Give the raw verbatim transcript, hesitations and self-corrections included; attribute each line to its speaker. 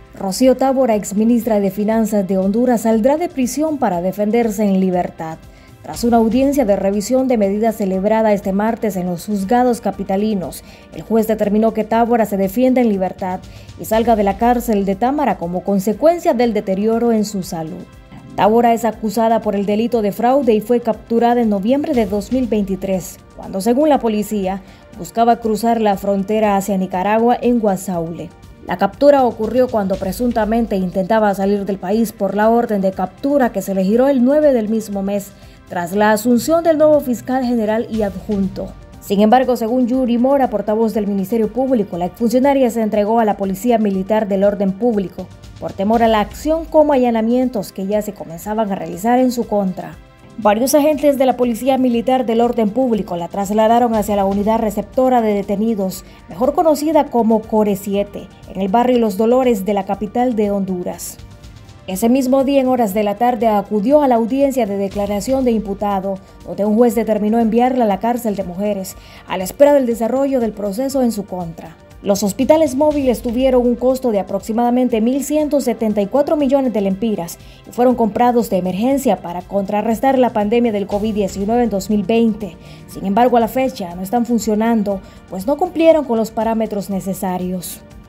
Speaker 1: Rocío Tábora, exministra de Finanzas de Honduras, saldrá de prisión para defenderse en libertad. Tras una audiencia de revisión de medidas celebrada este martes en los juzgados capitalinos, el juez determinó que Tábora se defienda en libertad y salga de la cárcel de Támara como consecuencia del deterioro en su salud. Tábora es acusada por el delito de fraude y fue capturada en noviembre de dos mil veintitrés, cuando, según la policía, buscaba cruzar la frontera hacia Nicaragua en Guasaule. La captura ocurrió cuando presuntamente intentaba salir del país por la orden de captura que se le giró el nueve del mismo mes, tras la asunción del nuevo fiscal general y adjunto. Sin embargo, según Yuri Mora, portavoz del Ministerio Público, la exfuncionaria se entregó a la Policía Militar del Orden Público por temor a la acción como allanamientos que ya se comenzaban a realizar en su contra. Varios agentes de la Policía Militar del Orden Público la trasladaron hacia la unidad receptora de detenidos, mejor conocida como Core siete, en el barrio Los Dolores de la capital de Honduras. Ese mismo día, en horas de la tarde, acudió a la audiencia de declaración de imputado, donde un juez determinó enviarla a la cárcel de mujeres, a la espera del desarrollo del proceso en su contra. Los hospitales móviles tuvieron un costo de aproximadamente mil ciento setenta y cuatro millones de lempiras y fueron comprados de emergencia para contrarrestar la pandemia del COVID diecinueve en dos mil veinte. Sin embargo, a la fecha no están funcionando, pues no cumplieron con los parámetros necesarios.